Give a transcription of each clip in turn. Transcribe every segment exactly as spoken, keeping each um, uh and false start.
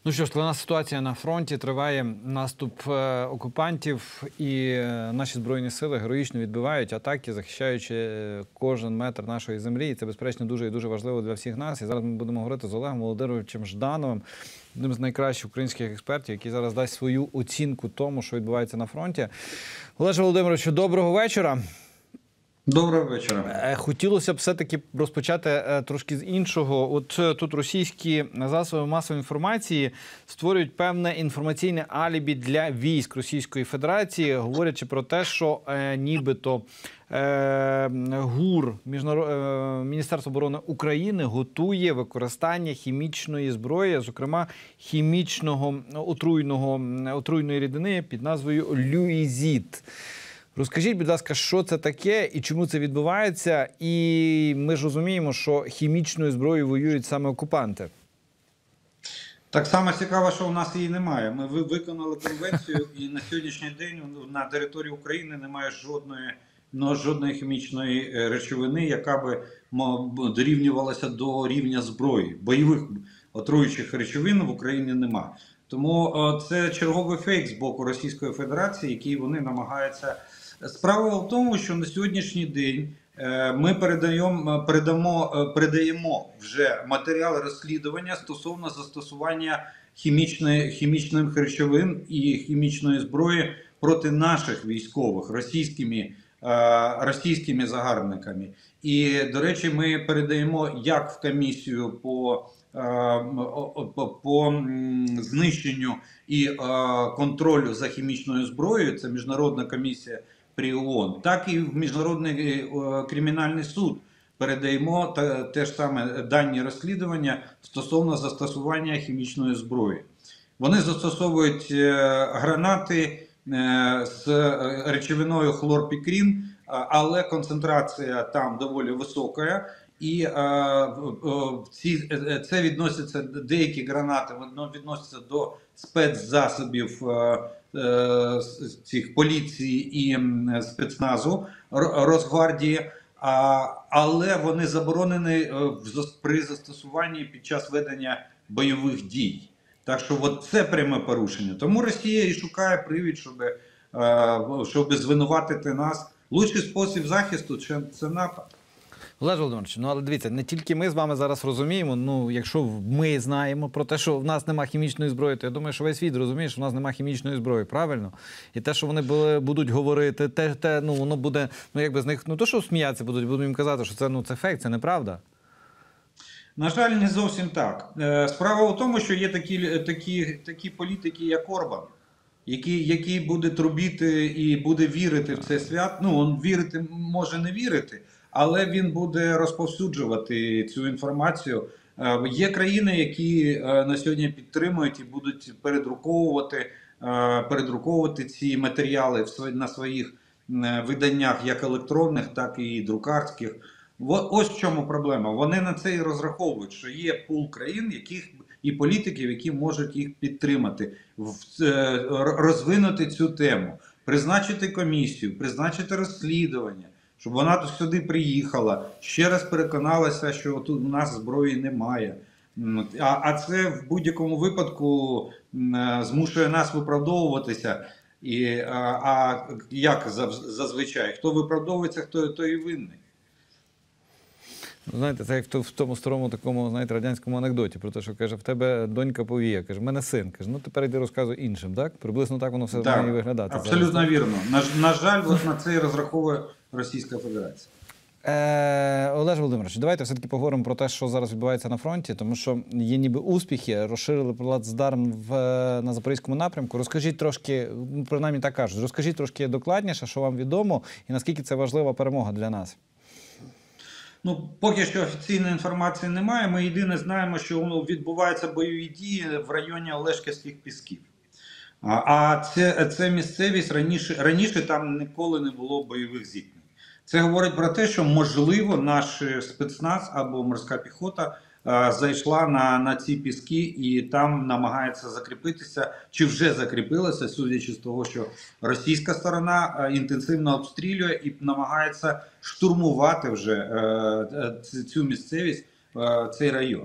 Ну що ж, складна ситуація на фронті, триває наступ е, окупантів, і е, наші Збройні сили героїчно відбивають атаки, захищаючи е, кожен метр нашої землі. І це, безперечно, дуже і дуже важливо для всіх нас. І зараз ми будемо говорити з Олегом Володимировичем Ждановим, одним з найкращих українських експертів, який зараз дасть свою оцінку тому, що відбувається на фронті. Олеже Володимировичу, доброго вечора. Доброго вечора. Хотілося б все-таки розпочати трошки з іншого. От тут російські засоби масової інформації створюють певне інформаційне алібі для військ Російської Федерації, говорячи про те, що е, нібито е, ГУР, Міжнарод... е, Міністерство оборони України готує використання хімічної зброї, зокрема хімічного отруйного, отруйної рідини під назвою люїзід. Розкажіть, будь ласка, що це таке і чому це відбувається? І ми ж розуміємо, що хімічною зброєю воюють саме окупанти. Так само цікаво, що у нас її немає. Ми виконали конвенцію, і на сьогоднішній день на території України немає жодної, ну, жодної хімічної речовини, яка би дорівнювалася до рівня зброї. Бойових отруючих речовин в Україні немає. Тому це черговий фейк з боку Російської Федерації, який вони намагаються. Справа в тому, що на сьогоднішній день ми передаємо, передамо, передаємо вже матеріали розслідування стосовно застосування хімічної, хімічних речовин і хімічної зброї проти наших військових російськими, російськими загарбниками. І, до речі, ми передаємо як в комісію по По, по знищенню і е, контролю за хімічною зброєю, це Міжнародна комісія при ООН, так і в Міжнародний е, кримінальний суд передаємо та, те ж саме дані розслідування стосовно застосування хімічної зброї. Вони застосовують е, гранати е, з речовиною хлорпікрин, але концентрація там доволі висока. І е, ці, це відноситься, деякі гранати відносяться до спецзасобів е, е, цих поліції і спецназу Росгвардії, а, але вони заборонені при застосуванні під час ведення бойових дій. Так що от це пряме порушення. Тому Росія і шукає привід, щоб, е, щоб звинуватити нас. Лучший спосіб захисту – це напад. Олеже Володимирович, ну але дивіться, не тільки ми з вами зараз розуміємо, ну якщо ми знаємо про те, що в нас немає хімічної зброї, то я думаю, що весь світ розуміє, що в нас немає хімічної зброї, правильно? І те, що вони були, будуть говорити, те, те, ну воно буде, ну якби з них, ну то, що сміятися будуть, будуть їм казати, що це, ну, це фейк, це неправда. На жаль, не зовсім так. Справа в тому, що є такі, такі, такі політики, як Орбан, який, який буде трубіти і буде вірити в цей свят. Ну, він вірити може не вірити, але він буде розповсюджувати цю інформацію. Є країни, які на сьогодні підтримують і будуть передруковувати, передруковувати ці матеріали на своїх виданнях, як електронних, так і друкарських. Ось в чому проблема. Вони на це і розраховують, що є пул країн, яких і політиків, які можуть їх підтримати, розвинути цю тему, призначити комісію, призначити розслідування, щоб вона тут сюди приїхала, ще раз переконалася, що тут у нас зброї немає. А, а це в будь-якому випадку змушує нас виправдовуватися. І, а, а як зазвичай? Хто виправдовується, хто, той і винний. Знаєте, це як в тому старому такому, знаєте, радянському анекдоті про те, що каже, в тебе донька повія, каже, в мене син. Каже, ну тепер йди розказуй іншим, так? Приблизно так воно все так, має виглядати. Абсолютно зараз. Вірно. На, на жаль, от на це і розраховує Російська Федерація. Е, Олеже Володимирович, давайте все-таки поговоримо про те, що зараз відбувається на фронті, тому що є ніби успіхи, розширили плацдарм в, на Запорізькому напрямку. Розкажіть трошки, принаймні так кажуть, розкажіть трошки докладніше, що вам відомо і наскільки це важлива перемога для нас. Ну, поки що офіційної інформації немає. Ми єдине знаємо, що відбуваються бойові дії в районі Олешківських пісків. А це, це місцевість, раніше, раніше там ніколи не було бойових зіткнень. Це говорить про те, що, можливо, наш спецназ або морська піхота а, зайшла на, на ці піски і там намагається закріпитися, чи вже закріпилася, судячи з того, що російська сторона а, інтенсивно обстрілює і намагається штурмувати вже а, цю місцевість, а, цей район.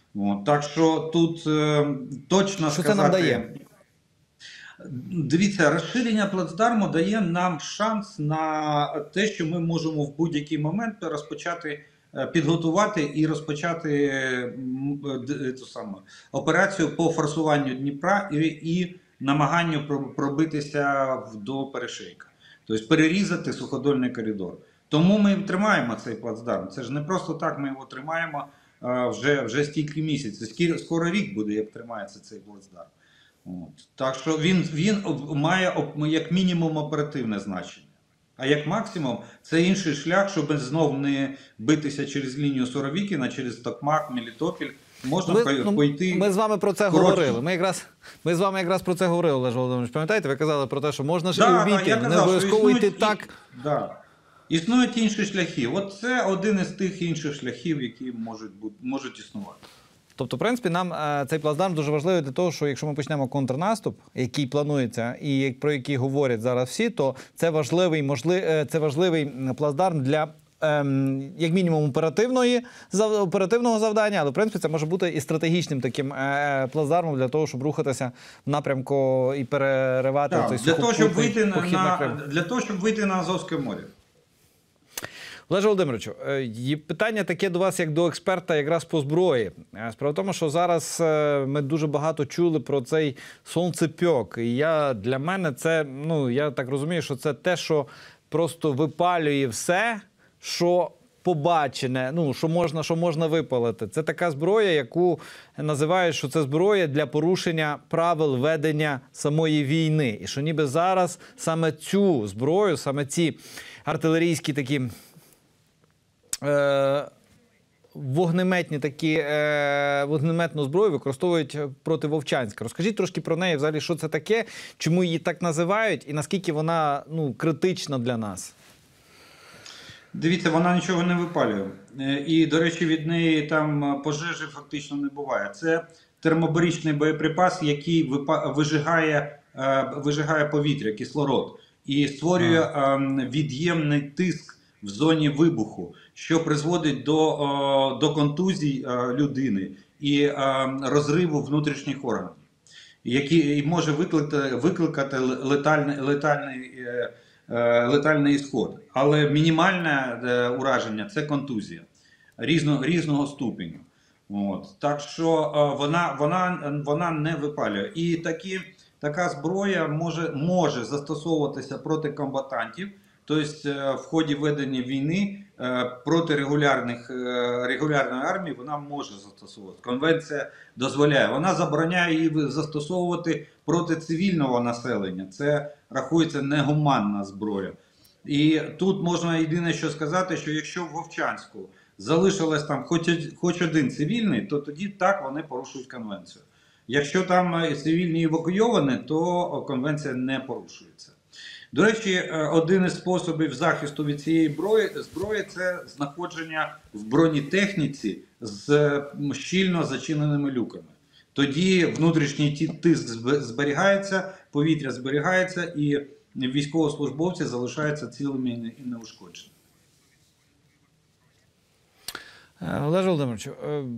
От, так що тут е, точно Що сказати... це нам дає? Дивіться, розширення плацдарму дає нам шанс на те, що ми можемо в будь-який момент розпочати підготувати і розпочати м, д- ту саму операцію по форсуванню Дніпра і, і намаганню про- пробитися в- до перешийка. Тобто перерізати суходольний коридор. Тому ми тримаємо цей плацдарм. Це ж не просто так ми його тримаємо а, вже, вже стільки місяців. Скоро, скоро рік буде, як тримається цей плацдарм. От. Так що він, він має як мінімум оперативне значення. А як максимум, це інший шлях, щоб знов не битися через лінію Суровікіна, через Токмак, Мелітопіль. Можна Ви, ну, пойти. ми з вами про це коротше. говорили. Ми якраз ми з вами якраз про це говорили, Олеж Володимирович. Пам'ятаєте, ви казали про те, що можна ж Да, і да, увійти, я не казав, обов'язково що йти існують так. І, да. Існують інші шляхи. От це один із тих інших шляхів, які можуть бути, можуть існувати. Тобто, в принципі, нам е, цей плацдарм дуже важливий для того, що якщо ми почнемо контрнаступ, який планується і як- про який говорять зараз всі, то це важливий, можли, е, це важливий плацдарм для ем, як мінімум оперативної, зав- оперативного завдання, але в принципі це може бути і стратегічним таким е, плацдармом для того, щоб рухатися в напрямку і переривати Так, цей для того, щоб сухопутний вийти на, похід на на, Крим. для того, щоб вийти на Азовське море. Олеже Володимировичу, е, є питання таке до вас, як до експерта якраз по зброї. Е, Справа в тому, що зараз е, ми дуже багато чули про цей сонцепьок. І я, для мене це, ну, я так розумію, що це те, що просто випалює все, що побачене, ну, що можна, що можна випалити. Це така зброя, яку називають, що це зброя для порушення правил ведення самої війни. І що ніби зараз саме цю зброю, саме ці артилерійські такі Е, вогнеметні такі е, вогнеметну зброю використовують проти Вовчанська. Розкажіть трошки про неї, взагалі, що це таке, чому її так називають і наскільки вона, ну, критична для нас? Дивіться, вона нічого не випалює. Е, І, до речі, від неї там пожежі фактично не буває. Це термобаричний боєприпас, який випа- вижигає, е, вижигає повітря, кислород, і створює е, від'ємний тиск в зоні вибуху, що призводить до, е, до контузій е, людини і е, розриву внутрішніх органів, який може викликати, викликати летальний, летальний, е, е, летальний ісход. Але мінімальне е, ураження – це контузія різного, різного ступеню. От. Так що е, вона, вона, вона не випалює. І такі, така зброя може, може застосовуватися проти комбатантів, тобто е, в ході ведення війни е, проти регулярних, е, регулярної армії вона може застосовувати. Конвенція дозволяє. Вона забороняє її застосовувати проти цивільного населення. Це рахується негуманна зброя. І тут можна єдине що сказати, що якщо в Вовчанську залишилось там хоч, хоч один цивільний, то тоді так вони порушують конвенцію. Якщо там цивільні евакуйовані, то конвенція не порушується. До речі, один із способів захисту від цієї зброї, зброї це знаходження в бронетехніці з щільно зачиненими люками. Тоді внутрішній тиск зберігається, повітря зберігається і військовослужбовці залишаються цілими і неушкодженими. Олеже Володимировичу,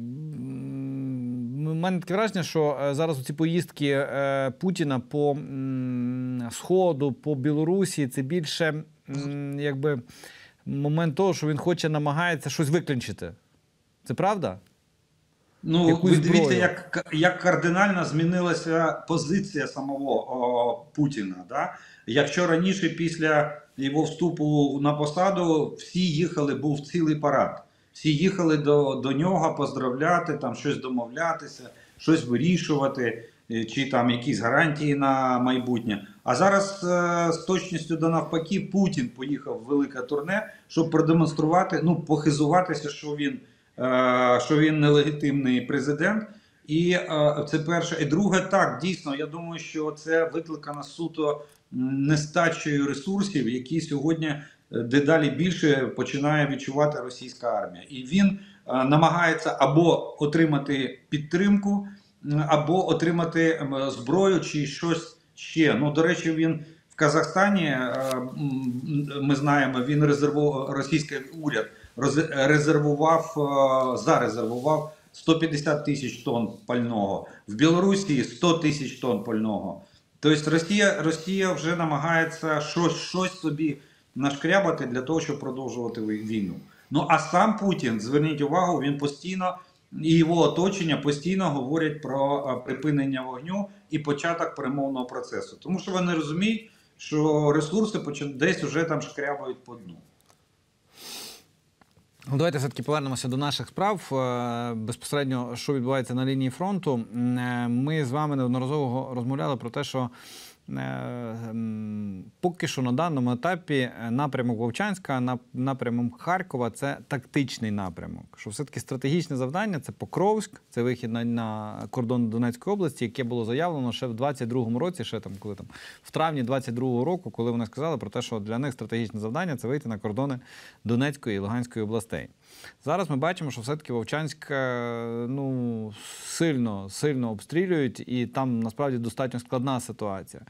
у мене таке враження, що зараз ці поїздки Путіна по Сходу, по Білорусі, це більше якби момент того, що він хоче, намагається щось виключити. Це правда? Ну, Якусь ви дивіться, зброю. як, як кардинально змінилася позиція самого о, Путіна. Да? Якщо раніше, після його вступу на посаду, всі їхали, був цілий парад. Всі їхали до, до нього поздравляти, там щось домовлятися, щось вирішувати, чи там якісь гарантії на майбутнє. А зараз е, з точністю до навпаки Путін поїхав в велике турне, щоб продемонструвати, ну, похизуватися, що він, е, що він нелегітимний президент. І е, це перше. І друге, так, дійсно, я думаю, що це викликано суто нестачею ресурсів, які сьогодні дедалі більше починає відчувати російська армія. І він а, намагається або отримати підтримку, або отримати зброю чи щось ще. Ну, до речі, він в Казахстані, а, ми знаємо, він резервував, російський уряд резервував, а, зарезервував сто п'ятдесят тисяч тонн пального, в Білорусі сто тисяч тонн пального. Тобто Росія, Росія вже намагається щось, щось собі нашкрябати для того, щоб продовжувати війну. Ну а сам Путін, зверніть увагу, він постійно і його оточення постійно говорять про припинення вогню і початок перемовного процесу. Тому що вони розуміють, що ресурси десь вже там шкрябають по дну. Давайте все-таки повернемося до наших справ. Безпосередньо, що відбувається на лінії фронту. Ми з вами неодноразово розмовляли про те, що поки що на даному етапі напрямок Вовчанська, напрямок Харкова – це тактичний напрямок. Що все-таки стратегічне завдання – це Покровськ, це вихід на, на кордон Донецької області, яке було заявлено ще в двадцять другому році, ще там, коли там, в травні двадцять другого року, коли вони сказали про те, що для них стратегічне завдання – це вийти на кордони Донецької і Луганської областей. Зараз ми бачимо, що все-таки Вовчанськ ну, сильно, сильно обстрілюють, і там насправді достатньо складна ситуація.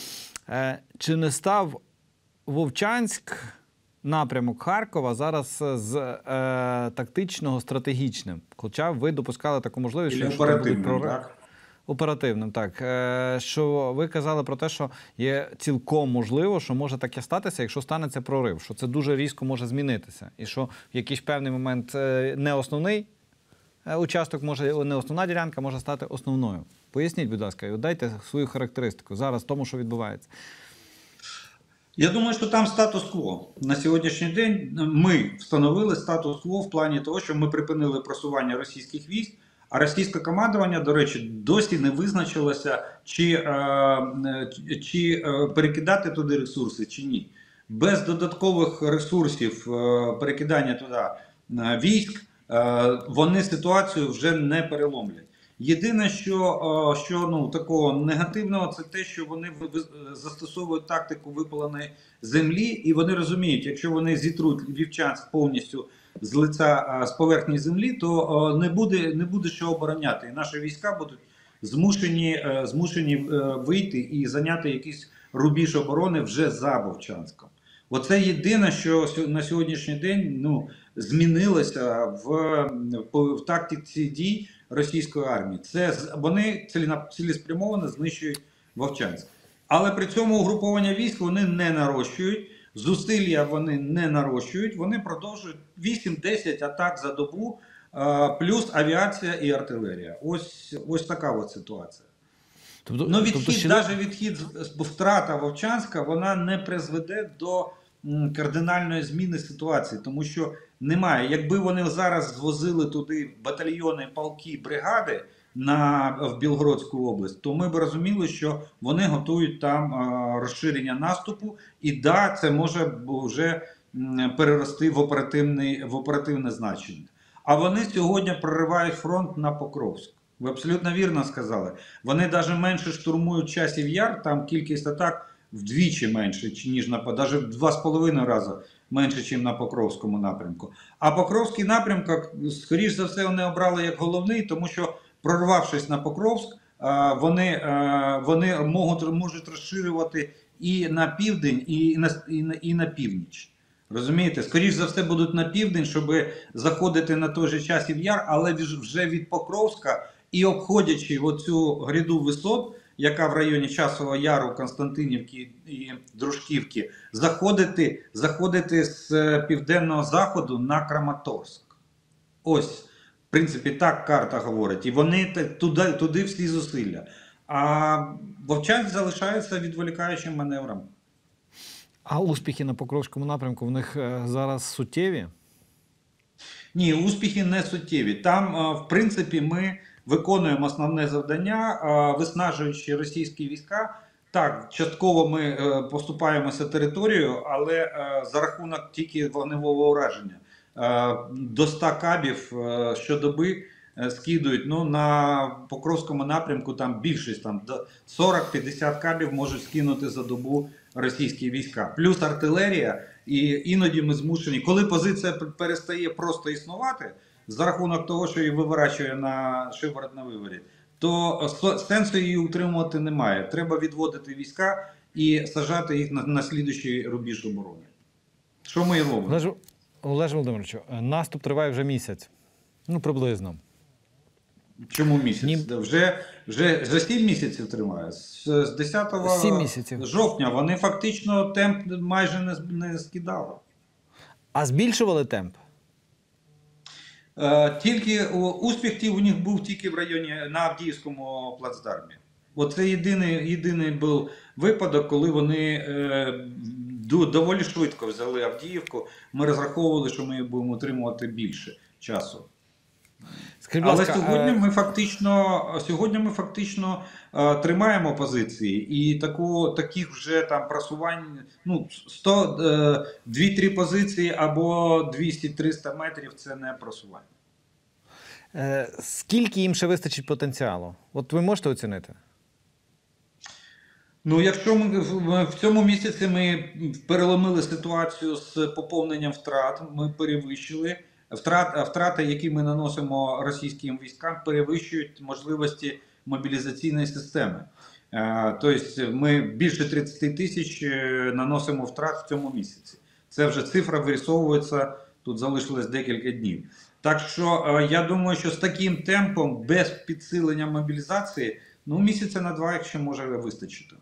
Чи не став Вовчанськ, напрямок Харкова, зараз з е, тактичного стратегічним? Хоча ви допускали таку можливість, що оперативним, прорив... так? Оперативним, так. Е, що ви казали про те, що є цілком можливо, що може таке статися, якщо станеться прорив, що це дуже різко може змінитися. І що в якийсь певний момент не основний участок, може, не основна ділянка може стати основною. Поясніть, будь ласка, і дайте свою характеристику зараз тому, що відбувається. Я думаю, що там статус-кво. На сьогоднішній день ми встановили статус-кво в плані того, що ми припинили просування російських військ, а російське командування, до речі, досі не визначилося, чи, е, чи е, перекидати туди ресурси, чи ні. Без додаткових ресурсів е, перекидання туди е, військ, е, вони ситуацію вже не переломлять. Єдине, що, що ну, такого негативного, це те, що вони застосовують тактику випаленої землі, і вони розуміють, якщо вони зітруть Вовчанськ повністю з лиця, з поверхні землі, то не буде, не буде що обороняти. І наші війська будуть змушені, змушені вийти і зайняти якийсь рубіж оборони вже за Вовчанськом. Оце єдине, що на сьогоднішній день ну, змінилося в, в, в тактиці дій російської армії. Це вони цілеспрямовано знищують Вовчанськ. Але при цьому угруповання військ вони не нарощують, зусилля вони не нарощують, вони продовжують вісім-десять атак за добу, плюс авіація і артилерія. Ось, ось така от ситуація. Тобто, ну, відхід, тобто, ще... навіть відхід, втрата Вовчанська, вона не призведе до кардинальної зміни ситуації, тому що немає. Якби вони зараз звозили туди батальйони, полки, бригади на, в Білгородську область, то ми б розуміли, що вони готують там а, розширення наступу, і да, це може вже перерости в, оперативний, в оперативне значення. А вони сьогодні проривають фронт на Покровськ. Ви абсолютно вірно сказали. Вони навіть менше штурмують Часів Яр, там кількість атак вдвічі менше, ніж на, навіть в два з половиною рази менше, ніж на Покровському напрямку. А Покровський напрямок, скоріш за все, вони обрали як головний, тому що, прорвавшись на Покровськ, вони, вони можуть, можуть розширювати і на південь, і на, і на, і на північ. Розумієте? Скоріш за все будуть на південь, щоб заходити на той же Часів Яр, але вже від Покровська і обходячи оцю гряду висот, яка в районі Часового Яру, Константинівки і Дружківки, заходити, заходити з південного заходу на Краматорськ. Ось, в принципі, так карта говорить. І вони туди, туди всі зусилля. А Вовчанськ залишається відволікаючим маневром. А успіхи на Покровському напрямку в них зараз суттєві? Ні, успіхи не суттєві. Там, в принципі, ми виконуємо основне завдання, виснажуючи російські війська. Так, частково ми поступаємося територією, але за рахунок тільки вогневого ураження. До ста кабів щодоби скидують. Ну, на Покровському напрямку там більшість, там до сорок-п'ятдесят кабів можуть скинути за добу російські війська. Плюс артилерія, і іноді ми змушені, коли позиція перестає просто існувати, за рахунок того, що її виворачує на шиворот на виворіт, то сенсу її утримувати немає. Треба відводити війська і сажати їх на, на слідуючий рубіж оборони. Що ми і робимо? Олеже Володимировичу, наступ триває вже місяць. Ну, приблизно. Чому місяць? Ні. Вже, вже, вже сім місяців тримає. З, з десятого Сім місяців. жовтня вони фактично темп майже не, не скидали. А збільшували темп? Е, Тільки о, успіх ті у них був тільки в районі на Авдіївському плацдармі. Оце єдиний, єдиний був випадок, коли вони е, доволі швидко взяли Авдіївку. Ми розраховували, що ми будемо отримувати більше часу. Скажіть, будь Але ласка, сьогодні е, ми фактично, сьогодні ми фактично е, тримаємо позиції, і таку, таких вже там просувань, ну, сто, е, дві-три позиції або двісті-триста метрів – це не просування. е, скільки їм ще вистачить потенціалу? От ви можете оцінити? Ну, якщо ми в, в цьому місяці ми переломили ситуацію з поповненням втрат, ми перевищили. Втрат, втрати, які ми наносимо російським військам, перевищують можливості мобілізаційної системи. Е, тобто ми більше тридцять тисяч наносимо втрат в цьому місяці. Це вже цифра вирисовується, тут залишилось декілька днів. Так що е, я думаю, що з таким темпом, без підсилення мобілізації, ну місяця на два, якщо може вистачити.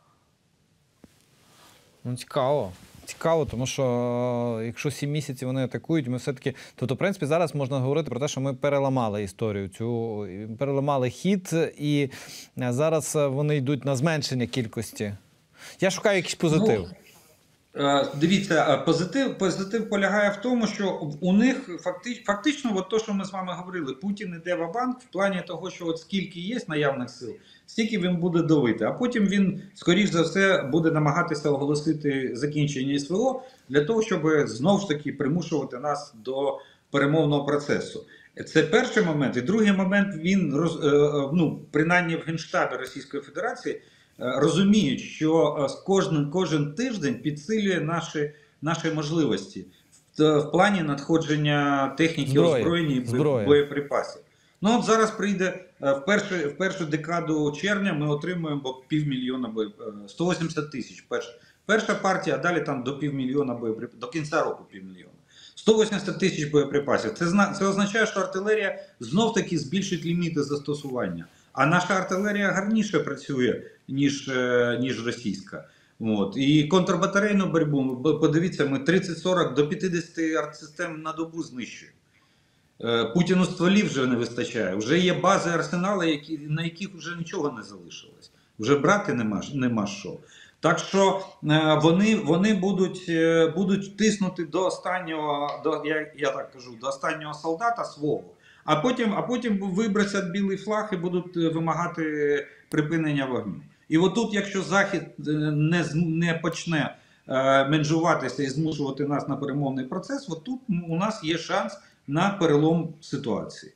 Ну, цікаво. Цікаво, тому що е, якщо сім місяців вони атакують, ми все-таки... Тобто, в принципі, зараз можна говорити про те, що ми переламали історію цю, переламали хід, і зараз вони йдуть на зменшення кількості. Я шукаю якийсь позитив. Ну, дивіться, позитив, позитив полягає в тому, що у них фактично, фактично от то, що ми з вами говорили, Путін іде в банк в плані того, що от скільки є наявних сил, стільки він буде давити, а потім він, скоріш за все, буде намагатися оголосити закінчення СВО для того, щоб знову ж таки примушувати нас до перемовного процесу. Це перший момент. І другий момент, він, ну, принаймні в Генштабі Російської Федерації, розуміють, що кожен, кожен тиждень підсилює наші, наші можливості в, в плані надходження техніки, Зброї. озброєння і Зброї. боєприпасів. Ну от зараз прийде в першу, в першу декаду червня ми отримуємо півмільйона боєприпасів, сто вісімдесят тисяч. Перша, перша партія, а далі там до півмільйона боєприпасів, до кінця року півмільйона. сто вісімдесят тисяч боєприпасів. Це, це означає, що артилерія знов-таки збільшить ліміти застосування. А наша артилерія гарніше працює, ніж, ніж російська. От. І контрбатарейну боротьбу, подивіться, ми тридцять-сорок до п'ятдесят артсистем на добу знищуємо. Путіну стволів вже не вистачає. Вже є бази, арсенали, які, на яких вже нічого не залишилось. Вже брати нема, нема що. Так що вони, вони будуть, будуть тиснути до останнього, до, я, я так кажу, до останнього солдата свого. А потім, а потім вибросять білий флаг і будуть вимагати припинення вогню. І отут, якщо Захід не, не почне е, менжуватися і змушувати нас на перемовний процес, отут у нас є шанс на перелом ситуації.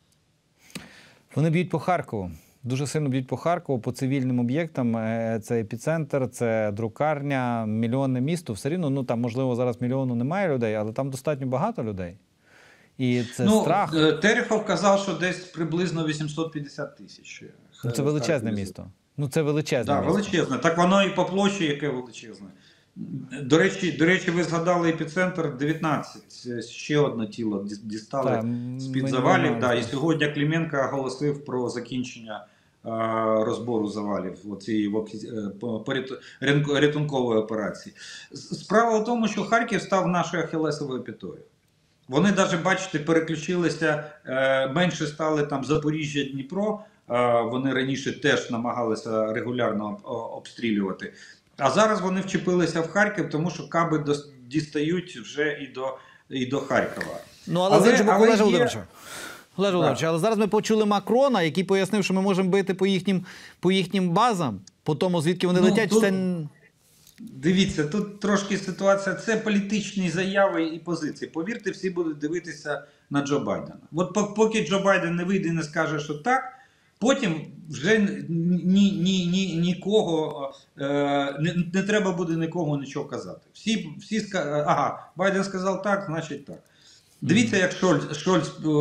Вони б'ють по Харкову. Дуже сильно б'ють по Харкову, по цивільним об'єктам. Це епіцентр, це друкарня, мільйонне місто. Все рівно, ну там, можливо, зараз мільйону немає людей, але там достатньо багато людей. І це ну, страх. Терехов казав, що десь приблизно вісімсот п'ятдесят тисяч. Ну, це величезне місто. Ну, це величезне да, місто. величезне. Так воно і по площі, яке величезне. До речі, до речі, ви згадали епіцентр дев'ятнадцять. Ще одне тіло дістали Так, з-під ми завалів. не Да, і сьогодні Клименко оголосив про закінчення а, розбору завалів цієї рятункової операції. Справа в тому, що Харків став нашою ахілесовою п'ятою. Вони навіть, бачите, переключилися, е, менше стали там Запоріжжя, Дніпро, е, вони раніше теж намагалися регулярно обстрілювати. А зараз вони вчепилися в Харків, тому що каби до, дістають вже і до, і до Харкова. Ну, але, але з іншого боку, Олеже Володимировичу, Олеже Володимировичу, але зараз ми почули Макрона, який пояснив, що ми можемо бити по їхнім, по їхнім базам, по тому, звідки вони ну, летять. Тут... Це... Дивіться, тут трошки ситуація, це політичні заяви і позиції. Повірте, всі будуть дивитися на Джо Байдена. От поки Джо Байден не вийде і не скаже, що так, потім вже ні, ні, ні, нікого, е, не, не треба буде нікого нічого казати. Всі, всі скажуть, ага, Байден сказав так, значить так. Дивіться, як Шольц, Шольц е,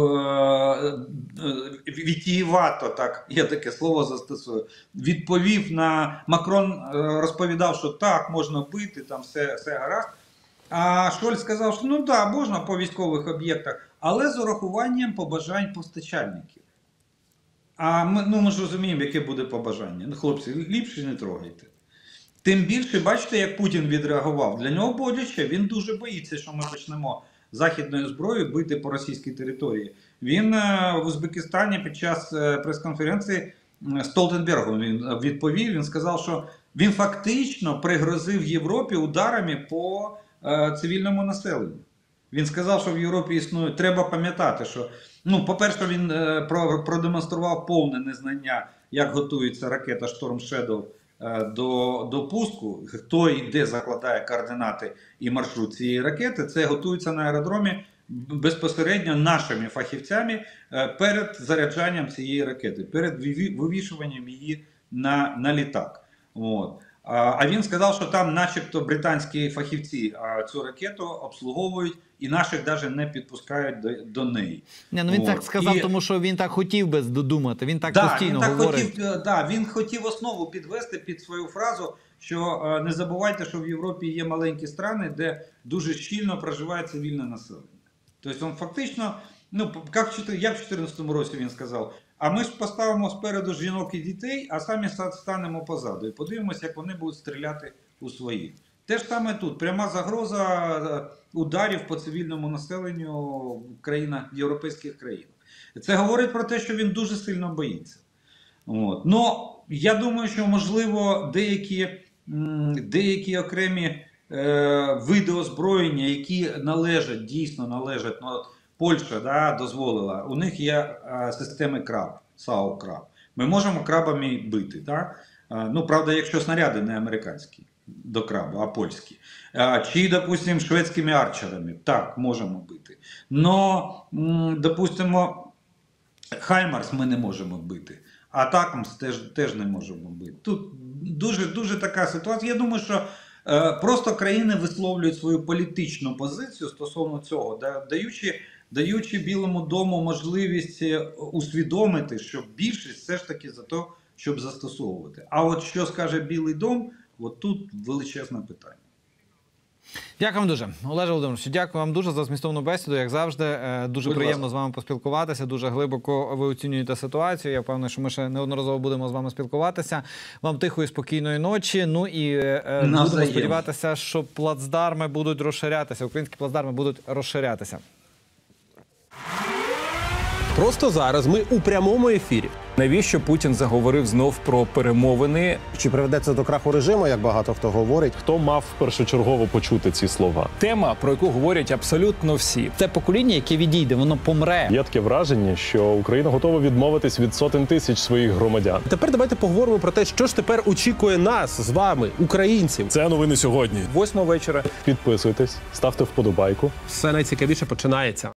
е, вітієвато, так, я таке слово застосую, відповів на... Макрон е, розповідав, що так, можна бити, там все, все гаразд. А Шольц сказав, що ну так, можна по військових об'єктах, але з урахуванням побажань постачальників. А ми, ну, ми ж розуміємо, яке буде побажання. Ну, хлопці, ліпше не трогайте. Тим більше, бачите, як Путін відреагував. Для нього боляче, він дуже боїться, що ми почнемо західною зброєю бити по російській території. Він в Узбекистані під час прес-конференції Столтенбергу він відповів, він сказав, що він фактично пригрозив Європі ударами по е, цивільному населенню. Він сказав, що в Європі існує, треба пам'ятати, що, ну, по-перше, він е, про, продемонстрував повне незнання, як готується ракета Storm Shadow е, до, до пуску, хто і де закладає координати і маршрут цієї ракети, це готується на аеродромі безпосередньо нашими фахівцями е, перед заряджанням цієї ракети, перед вивішуванням її на, на літак. От. А він сказав, що там начебто британські фахівці цю ракету обслуговують і наших навіть не підпускають до, до неї. Не, ну він От. так сказав, і... тому що він так хотів би додумати, він так да, постійно він так говорить. Хотів, да, він хотів основу підвести під свою фразу, що е, не забувайте, що в Європі є маленькі страни, де дуже щільно проживає цивільне населення. Тобто він фактично, ну, як в дві тисячі чотирнадцятому році він сказав, а ми ж поставимо спереду жінок і дітей, а самі станемо позаду. І подивимося, як вони будуть стріляти у своїх. Те ж саме тут. Пряма загроза ударів по цивільному населенню в країнах, в європейських країнах. Це говорить про те, що він дуже сильно боїться. От. Но я думаю, що, можливо, деякі, деякі окремі е, види озброєння, які належать, дійсно належать, ну, Польща, да, дозволила, у них є а, системи краб, САУ краб. Ми можемо крабами бити. Да? А, ну, правда, якщо снаряди не американські до краба, а польські. А, чи, допустимо, шведськими арчерами. Так, можемо бити. Но, м, допустимо, Хаймарс ми не можемо бити. А Атакамс теж, теж не можемо бити. Тут дуже, дуже така ситуація. Я думаю, що е, просто країни висловлюють свою політичну позицію стосовно цього, да, даючи даючи Білому дому можливість усвідомити, що більшість все ж таки за те, щоб застосовувати. А от що скаже Білий дом, от тут величезне питання. Дякую вам дуже. Олеже Володимировичу, дякую вам дуже за змістовну бесіду, як завжди. Дуже Будь приємно ласка. з вами поспілкуватися, дуже глибоко ви оцінюєте ситуацію. Я впевнений, що ми ще неодноразово будемо з вами спілкуватися. Вам тихої, спокійної ночі. Ну і е, будемо сподіватися, що плацдарми будуть розширятися, українські плацдарми будуть розширятися. Просто зараз ми у прямому ефірі. Навіщо Путін заговорив знов про перемовини? Чи приведе це до краху режиму, як багато хто говорить? Хто мав першочергово почути ці слова? Тема, про яку говорять абсолютно всі. Це покоління, яке відійде, воно помре. Є таке враження, що Україна готова відмовитись від сотень тисяч своїх громадян. Тепер давайте поговоримо про те, що ж тепер очікує нас з вами, українців. Це новини сьогодні. Восьма вечора. Підписуйтесь, ставте вподобайку. Все найцікавіше починається.